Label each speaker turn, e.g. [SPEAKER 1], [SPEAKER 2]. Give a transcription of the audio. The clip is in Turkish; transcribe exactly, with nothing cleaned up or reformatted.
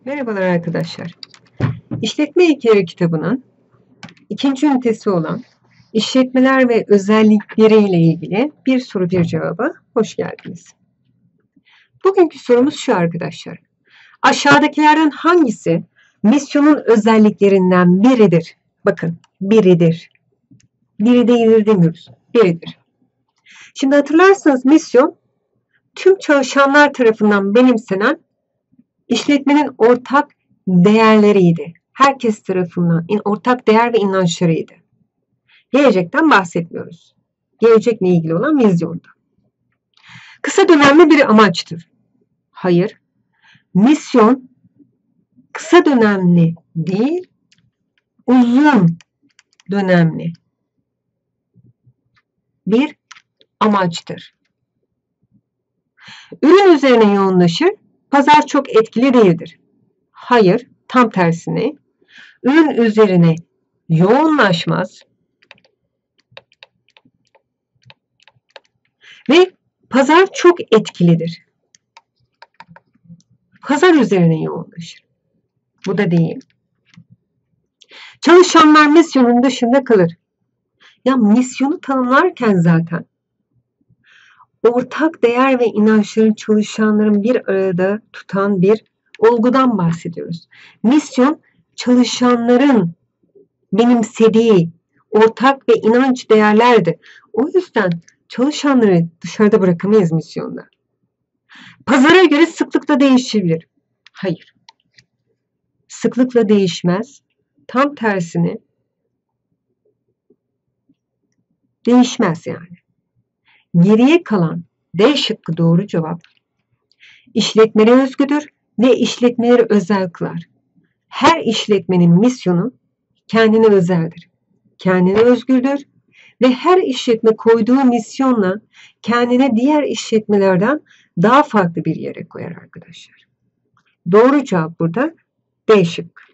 [SPEAKER 1] Merhabalar arkadaşlar. İşletme İlkeleri kitabının ikinci ünitesi olan işletmeler ve özellikleriyle ilgili bir soru bir cevaba hoş geldiniz. Bugünkü sorumuz şu arkadaşlar. Aşağıdakilerden hangisi misyonun özelliklerinden biridir? Bakın, biridir. Biri değildir demiyoruz. Biridir. Şimdi hatırlarsanız misyon tüm çalışanlar tarafından benimsenen işletmenin ortak değerleriydi. Herkes tarafından ortak değer ve inançlarıydı. Gelecekten bahsetmiyoruz. Gelecekle ilgili olan vizyonda. Kısa dönemli bir amaçtır. Hayır. Misyon kısa dönemli değil, uzun dönemli bir amaçtır. Ürün üzerine yoğunlaşır, pazar çok etkili değildir. Hayır, tam tersine ürün üzerine yoğunlaşmaz ve pazar çok etkilidir. Pazar üzerine yoğunlaşır. Bu da değil. Çalışanlar misyonun dışında kalır. Ya misyonu tanımlarken zaten ortak değer ve inançların çalışanların bir arada tutan bir olgudan bahsediyoruz. Misyon çalışanların benimsediği ortak ve inanç değerlerdi. O yüzden çalışanları dışarıda bırakamayız misyonda. Pazara göre sıklıkla değişebilir. Hayır. Sıklıkla değişmez. Tam tersine değişmez yani. Geriye kalan D şıkkı doğru cevap. İşletmelere özgüdür ve işletmeleri özel kılar. Her işletmenin misyonu kendine özeldir. Kendine özgürdür ve her işletme koyduğu misyonla kendine diğer işletmelerden daha farklı bir yere koyar arkadaşlar. Doğru cevap burada D şıkkı.